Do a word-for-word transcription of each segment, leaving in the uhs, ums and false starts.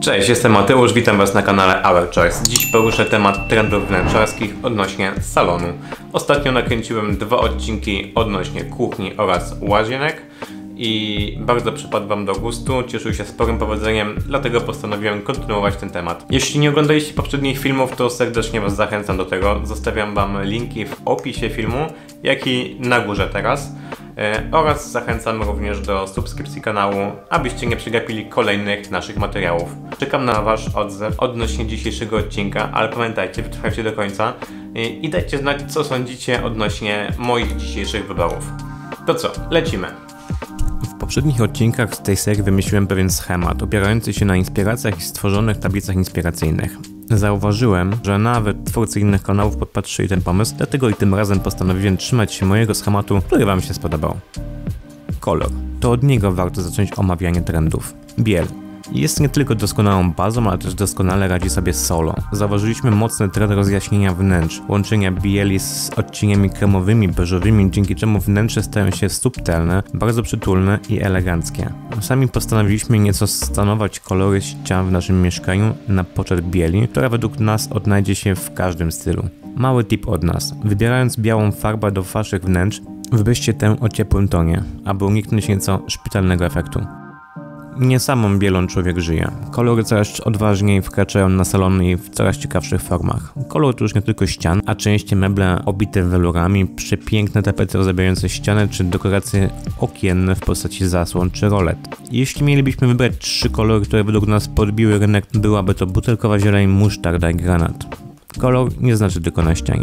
Cześć, jestem Mateusz, witam Was na kanale Our Choice. Dziś poruszę temat trendów wnętrzarskich odnośnie salonu. Ostatnio nakręciłem dwa odcinki odnośnie kuchni oraz łazienek i bardzo przypadł Wam do gustu, cieszył się sporym powodzeniem, dlatego postanowiłem kontynuować ten temat. Jeśli nie oglądaliście poprzednich filmów, to serdecznie Was zachęcam do tego. Zostawiam Wam linki w opisie filmu, jak i na górze teraz. Oraz zachęcam również do subskrypcji kanału, abyście nie przegapili kolejnych naszych materiałów. Czekam na Wasz odzew odnośnie dzisiejszego odcinka, ale pamiętajcie, wytrwajcie do końca i dajcie znać, co sądzicie odnośnie moich dzisiejszych wyborów. To co, lecimy! W poprzednich odcinkach z tej serii wymyśliłem pewien schemat, opierający się na inspiracjach i stworzonych tablicach inspiracyjnych. Zauważyłem, że nawet twórcy innych kanałów podpatrzyli ten pomysł, dlatego i tym razem postanowiłem trzymać się mojego schematu, który Wam się spodobał. Kolor. To od niego warto zacząć omawianie trendów. Biel. Jest nie tylko doskonałą bazą, ale też doskonale radzi sobie solo. Zauważyliśmy mocny trend rozjaśnienia wnętrz, łączenia bieli z odcieniami kremowymi, beżowymi, dzięki czemu wnętrze stają się subtelne, bardzo przytulne i eleganckie. Sami postanowiliśmy nieco stanować kolory ścian w naszym mieszkaniu na poczet bieli, która według nas odnajdzie się w każdym stylu. Mały tip od nas. Wybierając białą farbę do Waszych wnętrz, wybierzcie tę o ciepłym tonie, aby uniknąć nieco szpitalnego efektu. Nie samą bielą człowiek żyje. Kolory coraz odważniej wkraczają na salony w coraz ciekawszych formach. Kolor to już nie tylko ścian, a częściej meble obite welurami, przepiękne tapety ozdabiające ściany czy dekoracje okienne w postaci zasłon czy rolet. Jeśli mielibyśmy wybrać trzy kolory, które według nas podbiły rynek, byłaby to butelkowa zieleń, musztarda i granat. Kolor nie znaczy tylko na ścianie.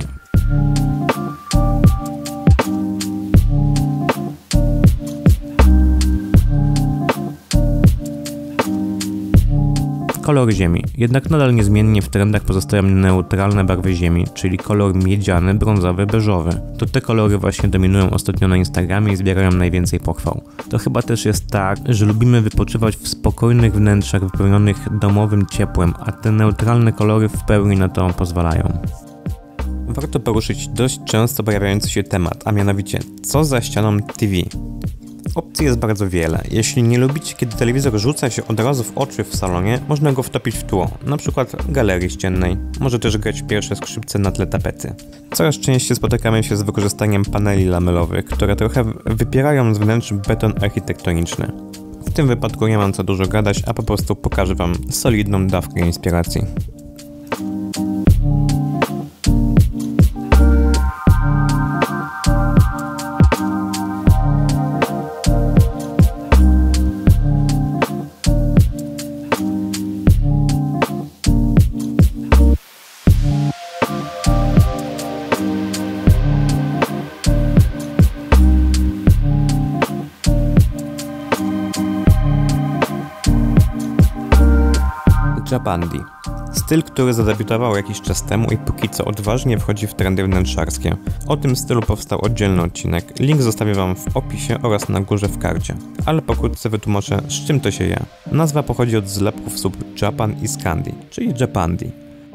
Kolor ziemi. Jednak nadal niezmiennie w trendach pozostają neutralne barwy ziemi, czyli kolor miedziany, brązowy, beżowy. To te kolory właśnie dominują ostatnio na Instagramie i zbierają najwięcej pochwał. To chyba też jest tak, że lubimy wypoczywać w spokojnych wnętrzach wypełnionych domowym ciepłem, a te neutralne kolory w pełni na to pozwalają. Warto poruszyć dość często pojawiający się temat, a mianowicie co za ścianą T V. Opcji jest bardzo wiele. Jeśli nie lubicie, kiedy telewizor rzuca się od razu w oczy w salonie, można go wtopić w tło, na przykład galerii ściennej. Może też grać pierwsze skrzypce na tle tapety. Coraz częściej spotykamy się z wykorzystaniem paneli lamelowych, które trochę wypierają z wnętrz beton architektoniczny. W tym wypadku nie mam co dużo gadać, a po prostu pokażę Wam solidną dawkę inspiracji. Japandi. Styl, który zadebiutował jakiś czas temu i póki co odważnie wchodzi w trendy wnętrzarskie. O tym stylu powstał oddzielny odcinek, link zostawię Wam w opisie oraz na górze w karcie. Ale pokrótce wytłumaczę, z czym to się je. Nazwa pochodzi od zlepków słów Japan i Scandi, czyli Japandi.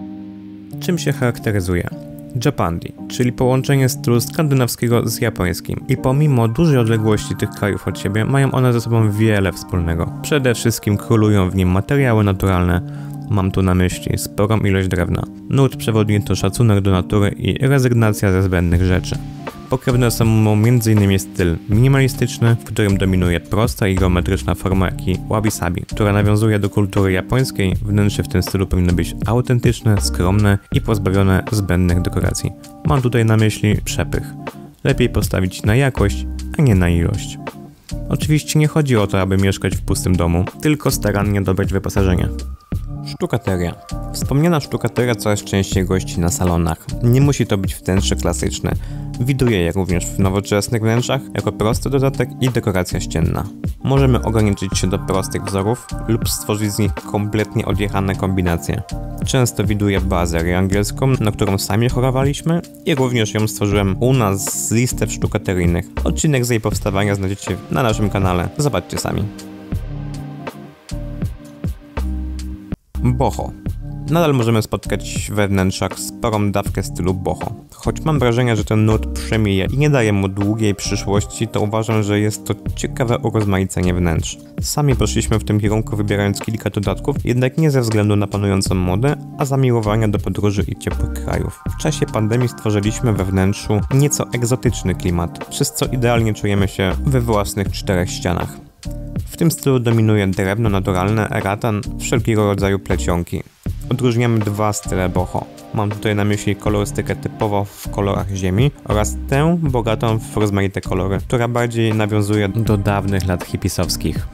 Czym się charakteryzuje? Japandi, czyli połączenie stylu skandynawskiego z japońskim. I pomimo dużej odległości tych krajów od siebie, mają one ze sobą wiele wspólnego. Przede wszystkim królują w nim materiały naturalne, mam tu na myśli sporą ilość drewna. Nurt przewodni to szacunek do natury i rezygnacja ze zbędnych rzeczy. Pokrewne są mu między innymi styl minimalistyczny, w którym dominuje prosta i geometryczna forma, jak i wabi-sabi, która nawiązuje do kultury japońskiej. Wnętrze w tym stylu powinno być autentyczne, skromne i pozbawione zbędnych dekoracji. Mam tutaj na myśli przepych. Lepiej postawić na jakość, a nie na ilość. Oczywiście nie chodzi o to, aby mieszkać w pustym domu, tylko starannie dobrać wyposażenie. Sztukateria. Wspomniana sztukateria coraz częściej gości na salonach. Nie musi to być wnętrze klasyczne. Widuje je również w nowoczesnych wnętrzach jako prosty dodatek i dekoracja ścienna. Możemy ograniczyć się do prostych wzorów lub stworzyć z nich kompletnie odjechane kombinacje. Często widuję bazerię angielską, na którą sami chorowaliśmy i również ją stworzyłem u nas z listew sztukateryjnych. Odcinek z jej powstawania znajdziecie na naszym kanale. Zobaczcie sami. Boho. Nadal możemy spotkać we wnętrzach sporą dawkę stylu boho. Choć mam wrażenie, że ten nurt przemija i nie daje mu długiej przyszłości, to uważam, że jest to ciekawe urozmaicenie wnętrz. Sami poszliśmy w tym kierunku, wybierając kilka dodatków, jednak nie ze względu na panującą modę, a zamiłowania do podróży i ciepłych krajów. W czasie pandemii stworzyliśmy we wnętrzu nieco egzotyczny klimat, przez co idealnie czujemy się we własnych czterech ścianach. W tym stylu dominuje drewno naturalne, ratan, wszelkiego rodzaju plecionki. Odróżniamy dwa style boho. Mam tutaj na myśli kolorystykę typowo w kolorach ziemi oraz tę bogatą w rozmaite kolory, która bardziej nawiązuje do dawnych lat hipisowskich.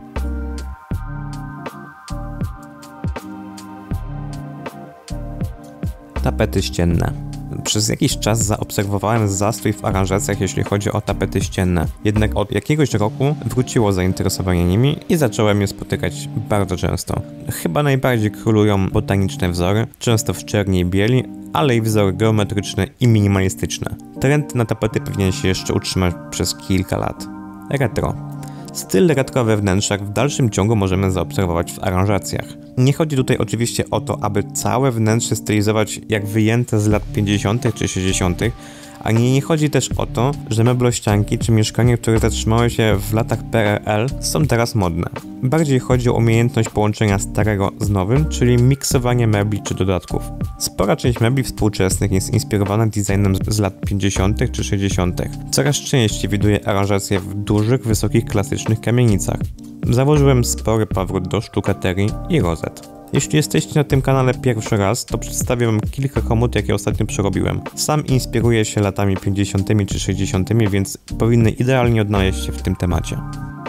Tapety ścienne. Przez jakiś czas zaobserwowałem zastój w aranżacjach, jeśli chodzi o tapety ścienne. Jednak od jakiegoś roku wróciło zainteresowanie nimi i zacząłem je spotykać bardzo często. Chyba najbardziej królują botaniczne wzory, często w czerni i bieli, ale i wzory geometryczne i minimalistyczne. Trend na tapety powinien się jeszcze utrzymać przez kilka lat. Retro. Styl retro we wnętrzach w dalszym ciągu możemy zaobserwować w aranżacjach. Nie chodzi tutaj oczywiście o to, aby całe wnętrze stylizować jak wyjęte z lat pięćdziesiątych czy sześćdziesiątych, ani nie chodzi też o to, że meblościanki czy mieszkania, które zatrzymały się w latach P R L, są teraz modne. Bardziej chodzi o umiejętność połączenia starego z nowym, czyli miksowanie mebli czy dodatków. Spora część mebli współczesnych jest inspirowana designem z lat pięćdziesiątych czy sześćdziesiątych. Coraz częściej widuję aranżacje w dużych, wysokich, klasycznych kamienicach. Założyłem spory powrót do sztukaterii i rozet. Jeśli jesteście na tym kanale pierwszy raz, to przedstawię wam kilka komód, jakie ostatnio przerobiłem. Sam inspiruję się latami pięćdziesiątymi czy sześćdziesiątymi, więc powinny idealnie odnaleźć się w tym temacie.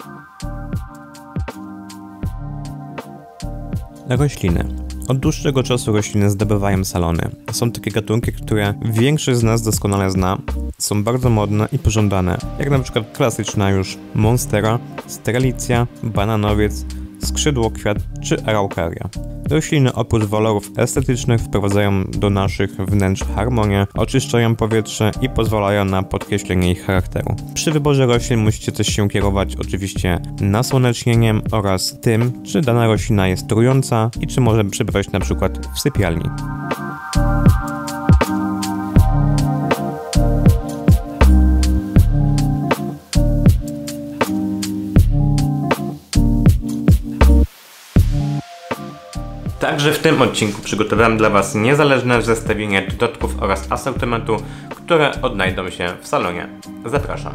Rośliny. Od dłuższego czasu rośliny zdobywają salony. Są takie gatunki, które większość z nas doskonale zna, są bardzo modne i pożądane, jak na przykład klasyczna już monstera, strelicja, bananowiec, skrzydło kwiat czy araukaria. Rośliny oprócz walorów estetycznych wprowadzają do naszych wnętrz harmonię, oczyszczają powietrze i pozwalają na podkreślenie ich charakteru. Przy wyborze roślin musicie też się kierować oczywiście nasłonecznieniem oraz tym, czy dana roślina jest trująca i czy może przebywać na przykład w sypialni. Także w tym odcinku przygotowałem dla Was niezależne zestawienie dodatków oraz asortymentu, które odnajdą się w salonie. Zapraszam.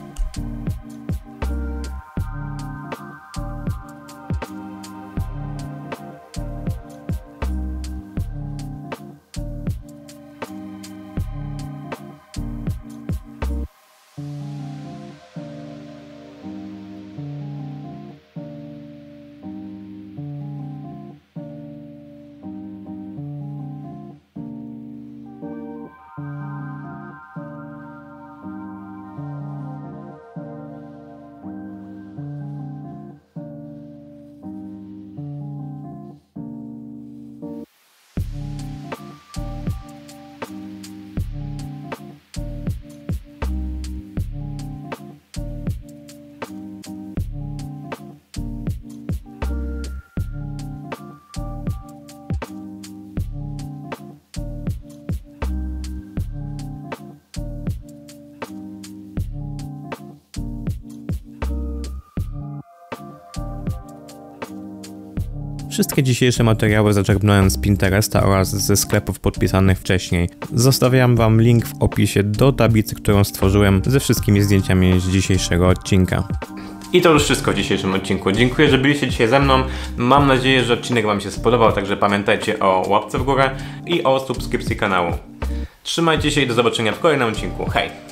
Wszystkie dzisiejsze materiały zaczerpnąłem z Pinteresta oraz ze sklepów podpisanych wcześniej. Zostawiam wam link w opisie do tablicy, którą stworzyłem ze wszystkimi zdjęciami z dzisiejszego odcinka. I to już wszystko w dzisiejszym odcinku. Dziękuję, że byliście dzisiaj ze mną. Mam nadzieję, że odcinek wam się spodobał, także pamiętajcie o łapce w górę i o subskrypcji kanału. Trzymajcie się i do zobaczenia w kolejnym odcinku. Hej!